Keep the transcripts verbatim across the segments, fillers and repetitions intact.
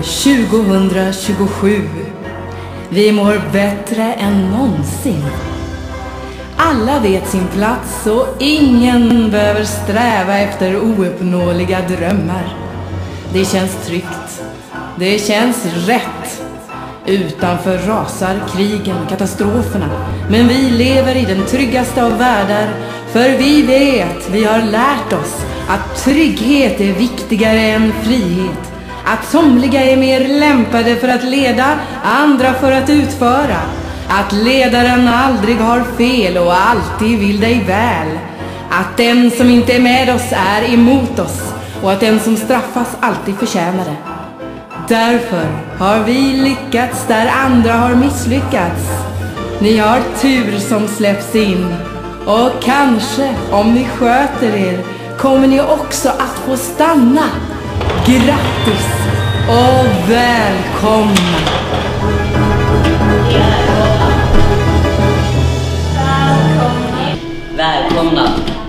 tjugohundratjugosju. Vi mår bättre än någonsin. Alla vet sin plats och ingen behöver sträva efter ouppnåeliga drömmar. Det känns tryggt. Det känns rätt. Utanför rasar krigen och katastroferna. Men vi lever i den tryggaste av världar. För vi vet, vi har lärt oss att trygghet är viktigare än frihet. Att somliga är mer lämpade för att leda, andra för att utföra. Att ledaren aldrig har fel och alltid vill dig väl. Att den som inte är med oss är emot oss. Och att den som straffas alltid förtjänar det. Därför har vi lyckats där andra har misslyckats. Ni har tur som släpps in. Och kanske, om ni sköter er, kommer ni också att få stanna. Grattis och välkomna! Välkomna!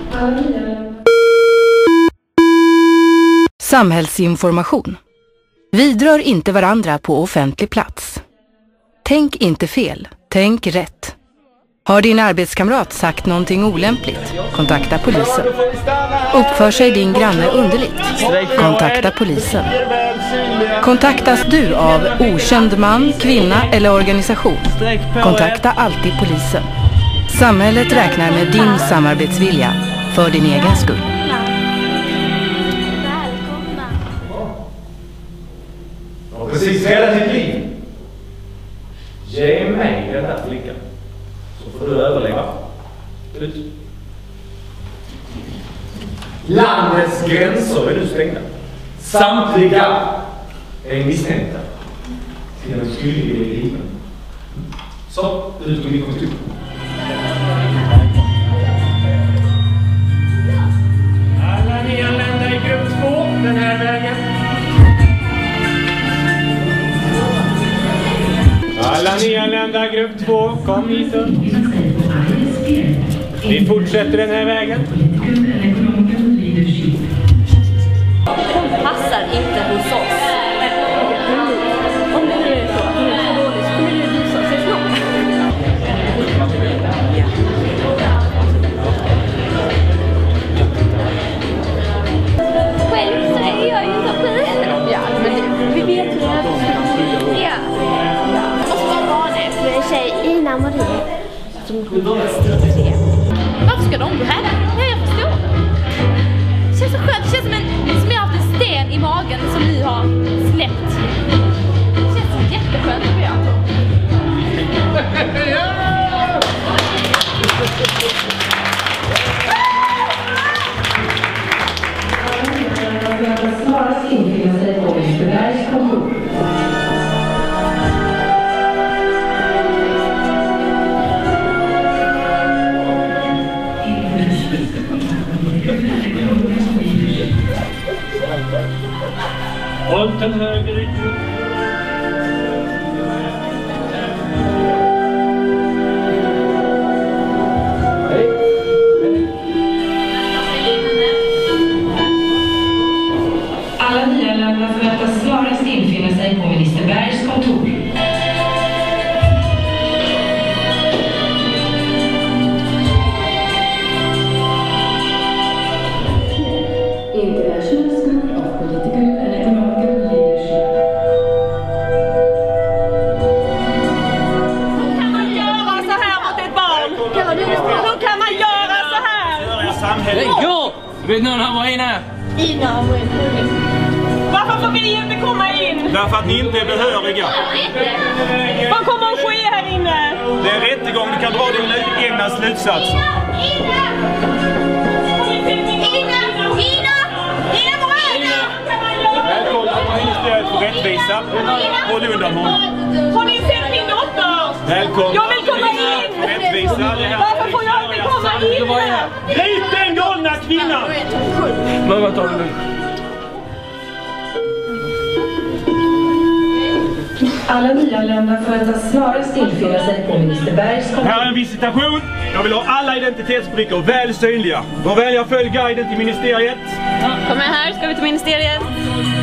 Samhällsinformation. Vidrör inte varandra på offentlig plats. Tänk inte fel, tänk rätt. Har din arbetskamrat sagt någonting olämpligt? Kontakta polisen. Uppför sig din granne underligt? Kontakta polisen. Kontaktas du av okänd man, kvinna eller organisation? Kontakta alltid polisen. Samhället räknar med din samarbetsvilja för din egen skull. Och precis hela ditt liv. Ge mig den här flickan. Så får du överleva. Ut. Landets gränser är nu stängda. Samtliga är misstänkta. Till en skyldig är given. Så, ut med din kostym. Alla nyanlända i grupp två, den här vägen. Alla nyanlända grupp två, kom hit upp. Vi fortsätter den här vägen. Hon passar inte hos oss. Om det nu är så att hon är så dålig så kommer det visa sig snart. Själv så är jag ju inte skit. Ja, men vi vet hur det är. Ja. Det är tjej Ina Marie som går steg tre. Varför ska de gå här? Ja, jag förstår det. Det känns så skönt. Det känns som, en, som jag har haft en sten i magen som ni har släppt. Det känns jätteskönt för jag. Snarast infinna sig på mister Bergs kontor. Håll den höger i grupp. Alla nyanlända förväntas snarast infinna sig på minister Bergs kontor. International School of Political and Economical Leadership. Hur kan man göra så här mot ett barn? Hur kan man göra så här? Lägg gå! Vet någon han var inne? Ina och Marie. Varför får vi inte komma in? Därför att ni inte är behöriga. Vad kommer att ske här inne? Det är rättegång, du kan dra dina egna slutsatser. Ina! Ina! Ina! Ina Marie! Välkomna till Ministeriet för rättvisa. Håll undan honom. Har ni sett min dotter? Välkomna. Jag vill komma in! Rättvisa. Varför får jag inte komma in? Grip den galna kvinnan! Mamma, tar du lugnt. Alla nyanlända förväntas snarast infinna sig på minister Bergs kontor. Här är en visitation. Jag vill ha alla identitetsbrickor väl synliga. Var vänliga följ guiden till ministeriet. Kom här, ska vi till ministeriet?